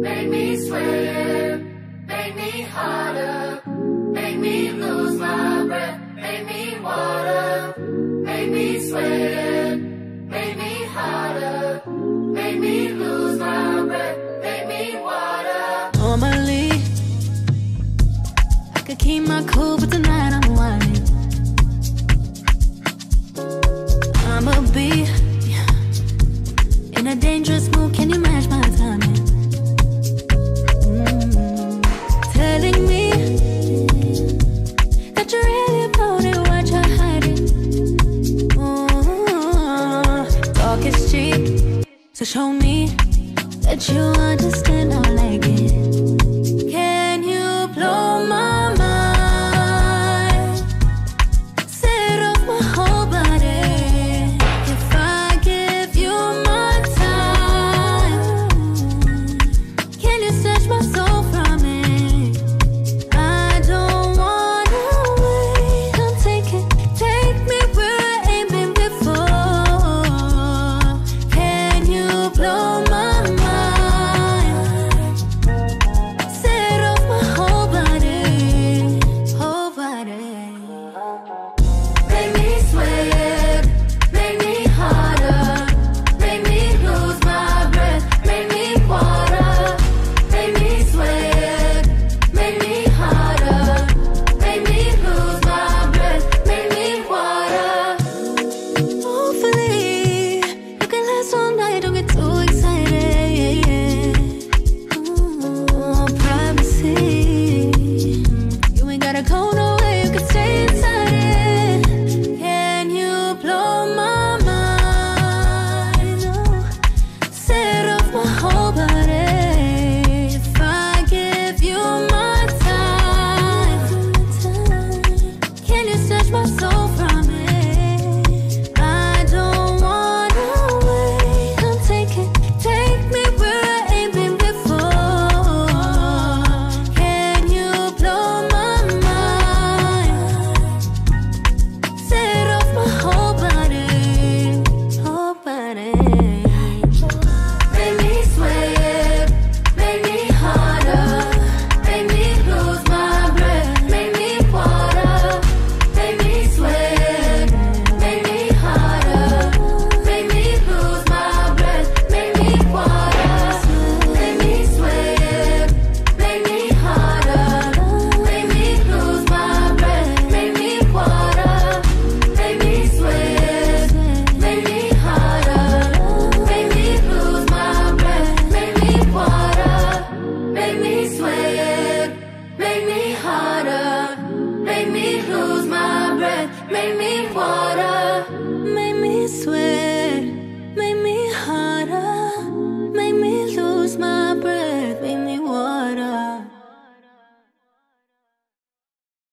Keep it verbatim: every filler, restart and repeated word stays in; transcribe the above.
make me sweat, make me harder, make me lose my breath, make me water, make me sweat, make me harder, make me lose my breath, make me water. Normally, I could keep my cool, but tonight I'm whining. I'ma be in a dangerous mood, can you match my timing? Mm. Telling me that you really about it, what you're hiding. Ooh. Talk is cheap, so show me that you understand how I like it.